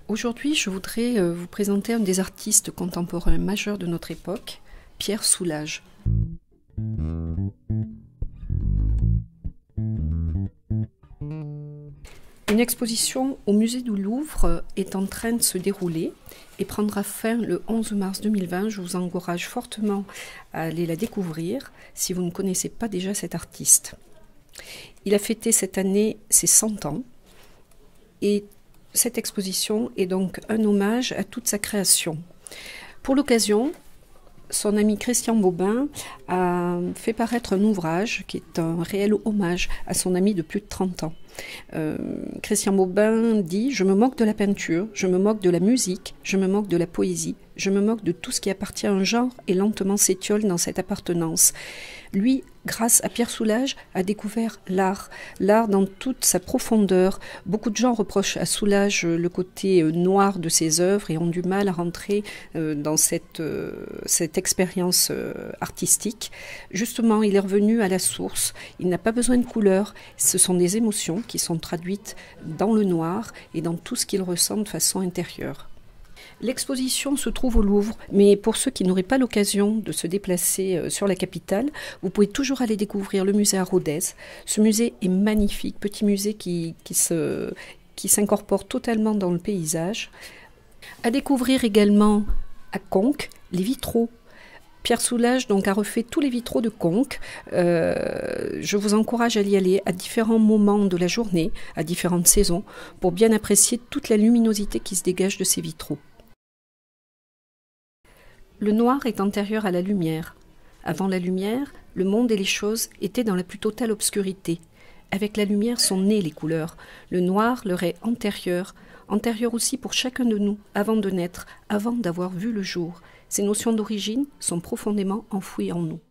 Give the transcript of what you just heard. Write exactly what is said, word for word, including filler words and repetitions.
Aujourd'hui, je voudrais euh, vous présenter un des artistes contemporains majeurs de notre époque, Pierre Soulages. Une exposition au musée du Louvre est en train de se dérouler et prendra fin le onze mars deux mille vingt. Je vous encourage fortement à aller la découvrir si vous ne connaissez pas déjà cet artiste. Il a fêté cette année ses cent ans et cette exposition est donc un hommage à toute sa création. Pour l'occasion, son ami Christian Bobin a fait paraître un ouvrage qui est un réel hommage à son ami de plus de trente ans. Euh, Christian Bobin dit « Je me moque de la peinture, je me moque de la musique, je me moque de la poésie, je me moque de tout ce qui appartient à un genre et lentement s'étiole dans cette appartenance. » Lui, grâce à Pierre Soulages, a découvert l'art, l'art dans toute sa profondeur. Beaucoup de gens reprochent à Soulages le côté noir de ses œuvres et ont du mal à rentrer dans cette, cette expérience artistique. Justement, il est revenu à la source. Il n'a pas besoin de couleurs. Ce sont des émotions qui sont traduites dans le noir et dans tout ce qu'il ressent de façon intérieure. L'exposition se trouve au Louvre, mais pour ceux qui n'auraient pas l'occasion de se déplacer sur la capitale, vous pouvez toujours aller découvrir le musée à Rodez. Ce musée est magnifique, petit musée qui, qui, se, qui s'incorpore totalement dans le paysage. À découvrir également à Conques, les vitraux. Pierre Soulages donc, a refait tous les vitraux de Conques. Euh, je vous encourage à y aller à différents moments de la journée, à différentes saisons, pour bien apprécier toute la luminosité qui se dégage de ces vitraux. Le noir est antérieur à la lumière. Avant la lumière, le monde et les choses étaient dans la plus totale obscurité. Avec la lumière sont nées les couleurs. Le noir leur est antérieur, antérieur aussi pour chacun de nous, avant de naître, avant d'avoir vu le jour. Ces notions d'origine sont profondément enfouies en nous.